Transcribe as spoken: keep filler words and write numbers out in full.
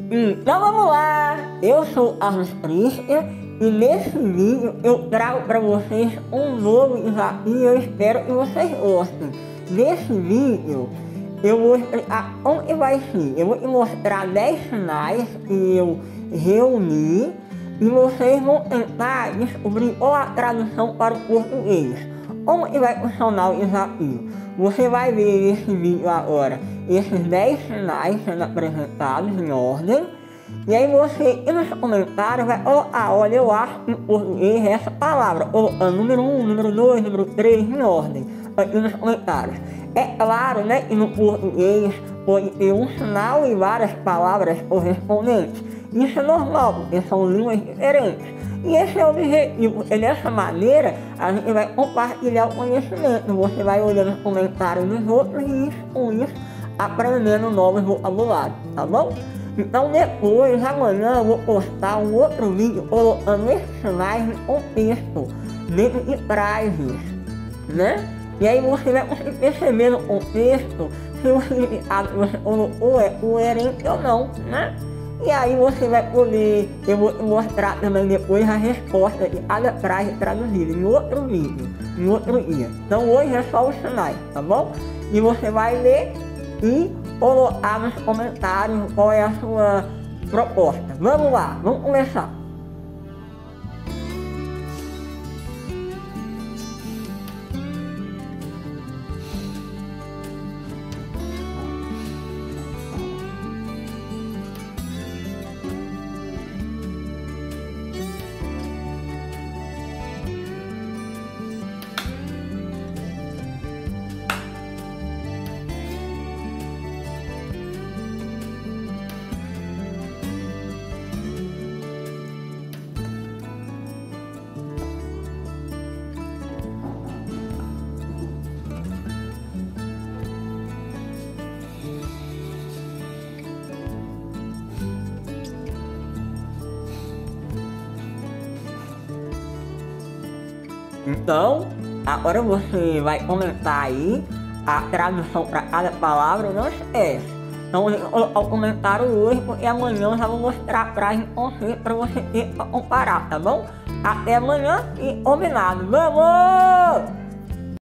Então vamos lá, eu sou a Christian e nesse vídeo eu trago para vocês um novo desafio e eu espero que vocês gostem. Nesse vídeo eu vou explicar como que vai ser. Eu vou te mostrar dez sinais que eu reuni e vocês vão tentar descobrir qual a tradução para o português. Como que vai funcionar o desafio? Você vai ver nesse vídeo agora esses dez sinais sendo apresentados em ordem. E aí você, nos comentários, vai colocar, olha, eu acho que em português é essa palavra, ou a número um, número dois, número três, em ordem, aqui nos comentários. É claro, né, que no português pode ter um sinal e várias palavras correspondentes. Isso é normal, porque são línguas diferentes. E esse é o objetivo, porque dessa maneira a gente vai compartilhar o conhecimento. Você vai olhando os comentários dos outros e com isso aprendendo novos vocabulários, tá bom? Então depois, amanhã eu vou postar um outro vídeo colocando esses sinais de contexto dentro de frases, né? E aí você vai conseguir perceber no contexto se o significado que você colocou é coerente ou não, né? E aí você vai poder, eu vou te mostrar também depois a resposta de cada frase traduzida em outro vídeo, em outro dia. Então hoje é só os sinais, tá bom? E você vai ler e colocar nos comentários qual é a sua proposta. Vamos lá, vamos começar. Então, agora você vai comentar aí a tradução para cada palavra, não esquece. Então, eu vou colocar o comentário hoje, porque amanhã eu já vou mostrar a frase em conceito para você ter para comparar, tá bom? Até amanhã e combinado. Vamos!